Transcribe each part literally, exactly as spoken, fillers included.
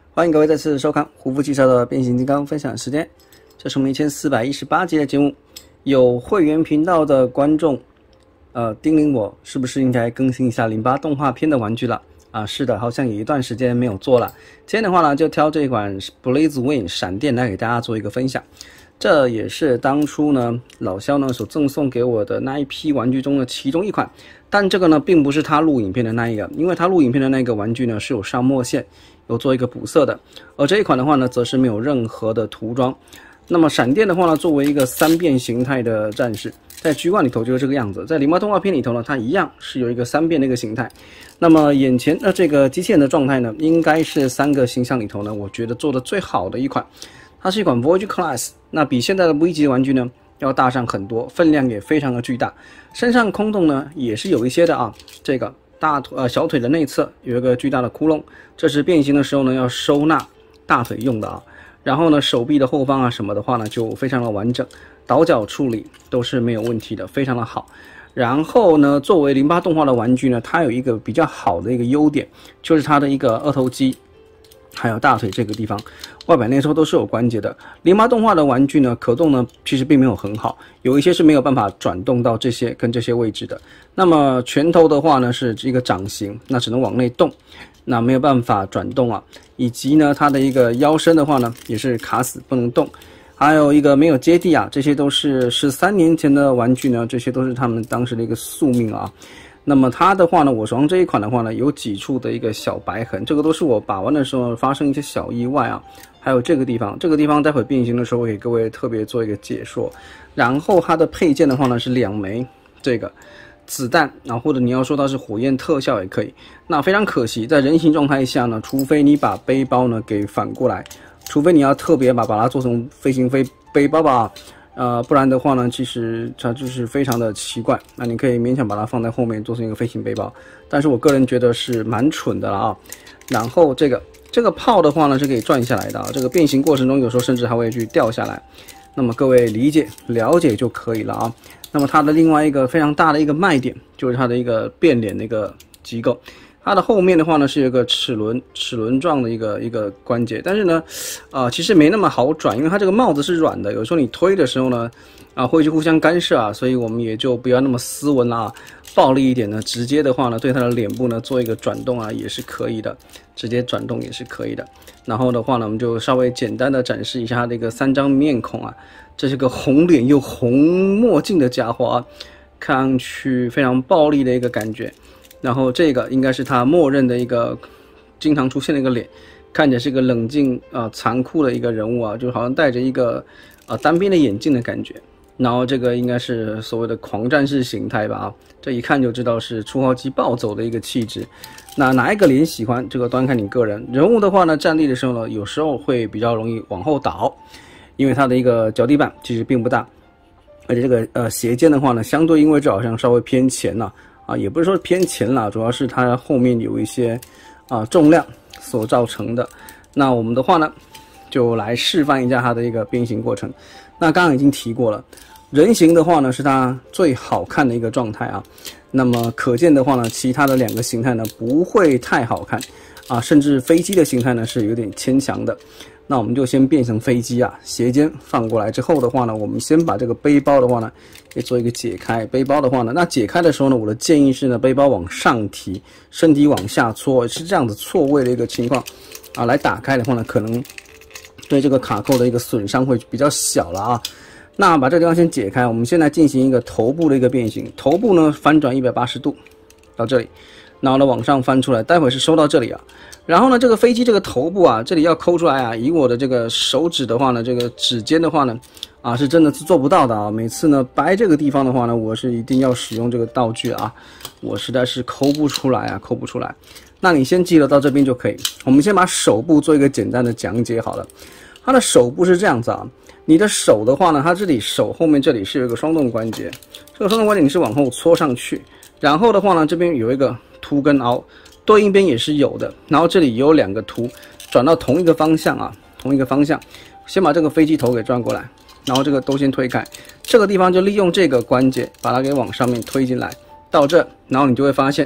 欢迎各位再次收看胡夫汽车的变形金刚分享时间，这是我们一千四百一十八集的节目。有会员频道的观众，呃，叮咛我是不是应该更新一下零八动画片的玩具了？啊，是的，好像有一段时间没有做了。今天的话呢，就挑这款 Blaze Wing 闪电来给大家做一个分享。这也是当初呢老肖呢所赠送给我的那一批玩具中的其中一款，但这个呢并不是他录影片的那一个，因为他录影片的那个玩具呢是有上墨线，有做一个补色的，而这一款的话呢则是没有任何的涂装。那么闪电的话呢，作为一个三变形态的战士，在 G 一 里头就是这个样子，在零八动画片里头呢，它一样是有一个三变的一个形态。那么眼前的这个机器人的状态呢，应该是三个形象里头呢，我觉得做的最好的一款。它是一款 Voyage Class， 那比现在的 V 级玩具呢要大上很多，分量也非常的巨大，身上空洞呢也是有一些的啊。这个大腿呃小腿的内侧有一个巨大的窟窿，这是变形的时候呢要收纳大腿用的啊。然后呢手臂的后方啊什么的话呢就非常的完整，倒角处理都是没有问题的，非常的好。然后呢作为零八动画的玩具呢，它有一个比较好的一个优点，就是它的一个二头肌还有大腿这个地方外摆内收都是有关节的。零八动画的玩具呢可动呢其实并没有很好，有一些是没有办法转动到这些跟这些位置的。那么拳头的话呢是一个掌形，那只能往内动，那没有办法转动啊。以及呢它的一个腰身的话呢也是卡死不能动，还有一个没有接地啊，这些都是十三年前的玩具呢，这些都是他们当时的一个宿命啊。那么它的话呢，我手上这一款的话呢，有几处的一个小白痕，这个都是我把玩的时候发生一些小意外啊。还有这个地方，这个地方待会变形的时候，我给各位特别做一个解说。然后它的配件的话呢是两枚这个子弹，然后或者你要说它是火焰特效也可以。那非常可惜，在人形状态下呢，除非你把背包呢给反过来，除非你要特别把把它做成飞行飞背包吧。呃，不然的话呢，其实它就是非常的奇怪。那你可以勉强把它放在后面做成一个飞行背包，但是我个人觉得是蛮蠢的了啊。然后这个这个炮的话呢是可以转下来的啊，这个变形过程中有时候甚至还会去掉下来。那么各位理解了解就可以了啊。那么它的另外一个非常大的一个卖点就是它的一个变脸的一个机构。它的后面的话呢是有一个齿轮齿轮状的一个一个关节，但是呢，啊、呃、其实没那么好转，因为它这个帽子是软的，有时候你推的时候呢，啊会去互相干涉啊，所以我们也就不要那么斯文啦，暴力一点呢，直接的话呢对它的脸部呢做一个转动啊也是可以的，直接转动也是可以的。然后的话呢，我们就稍微简单的展示一下它的一个三张面孔啊，这是个红脸又红墨镜的家伙啊，看上去非常暴力的一个感觉。然后这个应该是他默认的一个经常出现的一个脸，看起来是一个冷静啊、呃、残酷的一个人物啊，就好像戴着一个啊、呃、单边的眼镜的感觉。然后这个应该是所谓的狂战士形态吧啊，这一看就知道是初号机暴走的一个气质。那哪一个脸喜欢，这个端看你个人。人物的话呢，站立的时候呢，有时候会比较容易往后倒，因为它的一个脚底板其实并不大，而且这个呃斜肩的话呢，相对因为这好像稍微偏前了、啊。啊，也不是说偏前啦，主要是它后面有一些啊重量所造成的。那我们的话呢，就来示范一下它的一个变形过程。那刚刚已经提过了，人形的话呢是它最好看的一个状态啊。那么可见的话呢，其他的两个形态呢不会太好看啊，甚至飞机的形态呢是有点牵强的。那我们就先变成飞机啊，斜肩放过来之后的话呢，我们先把这个背包的话呢，也做一个解开。背包的话呢，那解开的时候呢，我的建议是呢，背包往上提，身体往下搓，是这样子错位的一个情况啊，来打开的话呢，可能对这个卡扣的一个损伤会比较小了啊。那把这个地方先解开，我们现在进行一个头部的一个变形，头部呢翻转一百八十度到这里，然后呢往上翻出来，待会是收到这里啊。然后呢，这个飞机这个头部啊，这里要抠出来啊，以我的这个手指的话呢，这个指尖的话呢，啊是真的是做不到的啊。每次呢掰这个地方的话呢，我是一定要使用这个道具啊，我实在是抠不出来啊，抠不出来。那你先记得到这边就可以。我们先把手部做一个简单的讲解好了。它的手部是这样子啊，你的手的话呢，它这里手后面这里是有一个双动关节，这个双动关节你是往后搓上去，然后的话呢，这边有一个凸跟凹。对应边也是有的，然后这里有两个凸，转到同一个方向啊，同一个方向。先把这个飞机头给转过来，然后这个都先推开，这个地方就利用这个关节把它给往上面推进来，到这，然后你就会发现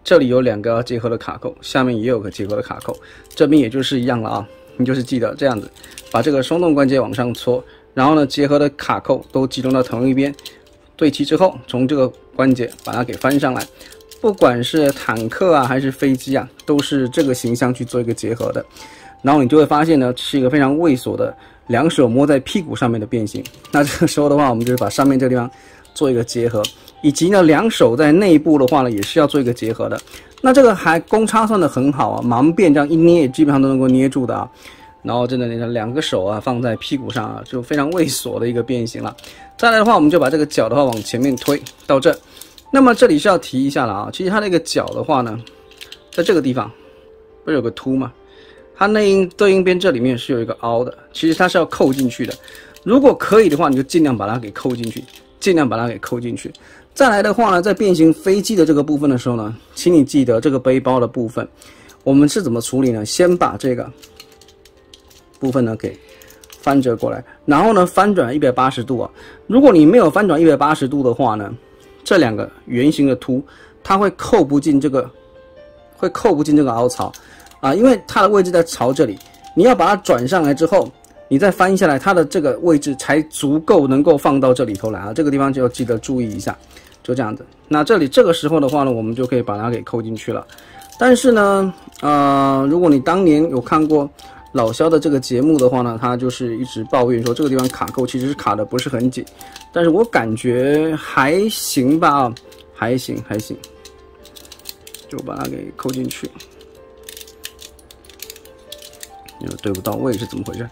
这里有两个结合的卡扣，下面也有个结合的卡扣，这边也就是一样了啊。你就是记得这样子，把这个松动关节往上搓，然后呢，结合的卡扣都集中到同一边，对齐之后，从这个关节把它给翻上来。不管是坦克啊还是飞机啊，都是这个形象去做一个结合的。然后你就会发现呢，是一个非常猥琐的两手摸在屁股上面的变形。那这个时候的话，我们就是把上面这个地方做一个结合，以及呢两手在内部的话呢，也是要做一个结合的。那这个还公差算的很好啊，盲变这样一捏，基本上都能够捏住的啊。然后真的两个手啊放在屁股上啊，就非常猥琐的一个变形了。再来的话，我们就把这个脚的话往前面推到这。那么这里是要提一下了啊，其实它那个脚的话呢，在这个地方不是有个凸吗？它内阴对应边这里面是有一个凹的，其实它是要扣进去的。如果可以的话，你就尽量把它给扣进去，尽量把它给扣进去。再来的话呢，在变形飞机的这个部分的时候呢，请你记得这个背包的部分，我们是怎么处理呢？先把这个部分呢给翻折过来，然后呢翻转一百八十度啊。如果你没有翻转一百八十度的话呢，这两个圆形的凸，它会扣不进这个，会扣不进这个凹槽啊，因为它的位置在槽这里，你要把它转上来之后，你再翻下来，它的这个位置才足够能够放到这里头来啊。这个地方就要记得注意一下，就这样子。那这里这个时候的话呢，我们就可以把它给扣进去了。但是呢，呃，如果你当年有看过老肖的这个节目的话呢，他就是一直抱怨说这个地方卡扣其实是卡的不是很紧，但是我感觉还行吧，还行还行，就把它给扣进去。因为对不到位是怎么回事？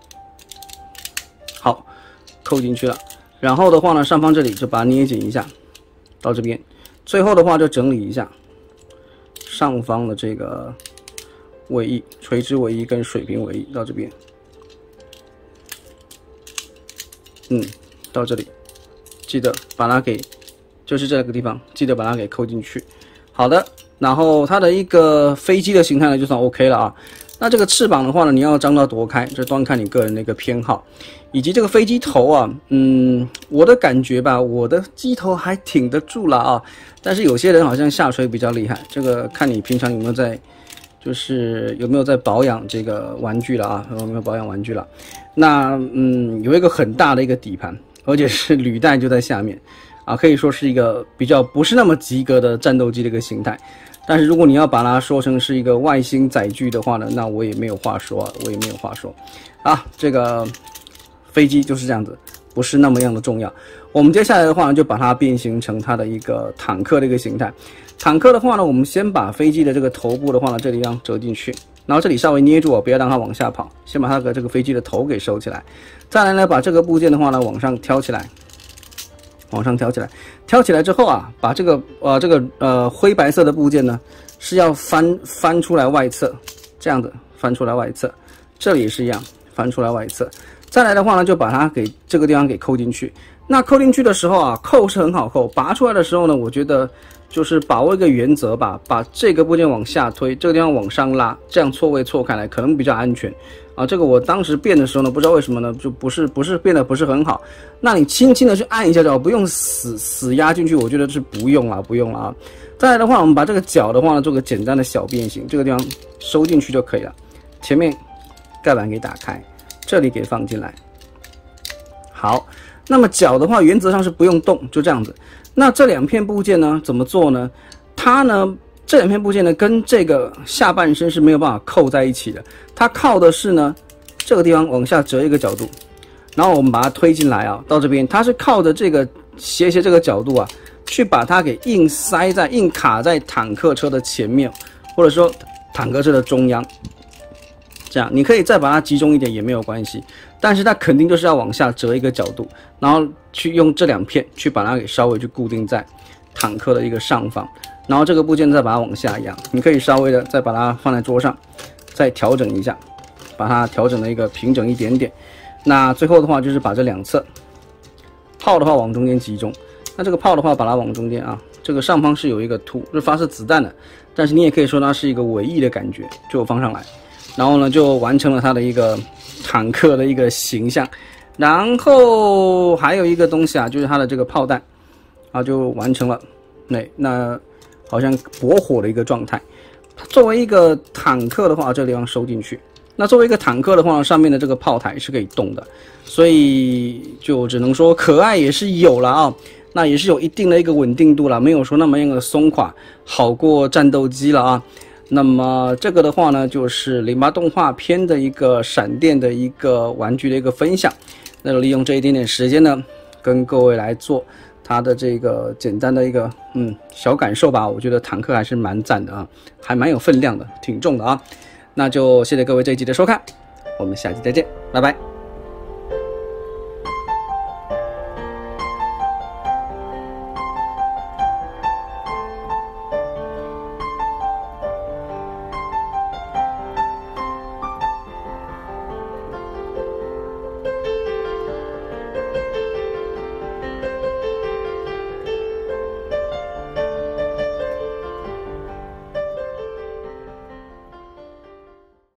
好，扣进去了。然后的话呢，上方这里就把它捏紧一下，到这边。最后的话就整理一下上方的这个尾翼、垂直尾翼跟水平尾翼到这边。嗯，到这里，记得把它给，就是这个地方，记得把它给扣进去。好的，然后它的一个飞机的形态呢，就算 OK 了啊。那这个翅膀的话呢，你要张到多开，这端看你个人的一个偏好，以及这个飞机头啊，嗯，我的感觉吧，我的机头还挺得住了啊，但是有些人好像下垂比较厉害，这个看你平常有没有在，就是有没有在保养这个玩具了啊，有没有保养玩具了？那嗯，有一个很大的一个底盘，而且是履带就在下面，啊，可以说是一个比较不是那么及格的战斗机的一个形态。但是如果你要把它说成是一个外星载具的话呢，那我也没有话说啊，我也没有话说。啊，这个飞机就是这样子，不是那么样的重要。我们接下来的话呢，就把它变形成它的一个坦克的一个形态。坦克的话呢，我们先把飞机的这个头部的话呢，这里让折进去，然后这里稍微捏住啊，不要让它往下跑，先把它的这个飞机的头给收起来。再来呢，把这个部件的话呢往上挑起来。往上挑起来，挑起来之后啊，把这个呃这个呃灰白色的部件呢是要翻翻出来外侧，这样子翻出来外侧，这里也是一样，翻出来外侧。再来的话呢，就把它给这个地方给扣进去。那扣进去的时候啊，扣是很好扣，拔出来的时候呢，我觉得就是把握一个原则吧，把这个部件往下推，这个地方往上拉，这样错位错开来可能比较安全。啊，这个我当时变的时候呢，不知道为什么呢，就不是不是变得不是很好。那你轻轻的去按一下就好，不用死死压进去，我觉得是不用了，不用了啊。再来的话，我们把这个脚的话呢，做个简单的小变形，这个地方收进去就可以了。前面盖板给打开，这里给放进来。好，那么脚的话，原则上是不用动，就这样子。那这两片部件呢，怎么做呢？它呢？这两片部件呢，跟这个下半身是没有办法扣在一起的。它靠的是呢，这个地方往下折一个角度，然后我们把它推进来啊，到这边，它是靠着这个斜斜这个角度啊，去把它给硬塞在、硬卡在坦克车的前面，或者说坦克车的中央。这样，你可以再把它集中一点也没有关系，但是它肯定就是要往下折一个角度，然后去用这两片去把它给稍微去固定在坦克的一个上方。然后这个部件再把它往下压，你可以稍微的再把它放在桌上，再调整一下，把它调整的一个平整一点点。那最后的话就是把这两侧炮的话往中间集中，那这个炮的话把它往中间啊，这个上方是有一个凸，是发射子弹的，但是你也可以说它是一个尾翼的感觉，就放上来，然后呢就完成了它的一个坦克的一个形象。然后还有一个东西啊，就是它的这个炮弹啊就完成了。那那好像bor火的一个状态。作为一个坦克的话，这个地方收进去。那作为一个坦克的话，上面的这个炮台是可以动的，所以就只能说可爱也是有了啊，那也是有一定的一个稳定度了，没有说那么样的松垮，好过战斗机了啊。那么这个的话呢，就是零八动画片的一个闪电的一个玩具的一个分享。那就利用这一点点时间呢，跟各位来做它的这个简单的一个嗯小感受吧。我觉得坦克还是蛮赞的啊，还蛮有分量的，挺重的啊。那就谢谢各位这一集的收看，我们下期再见，拜拜。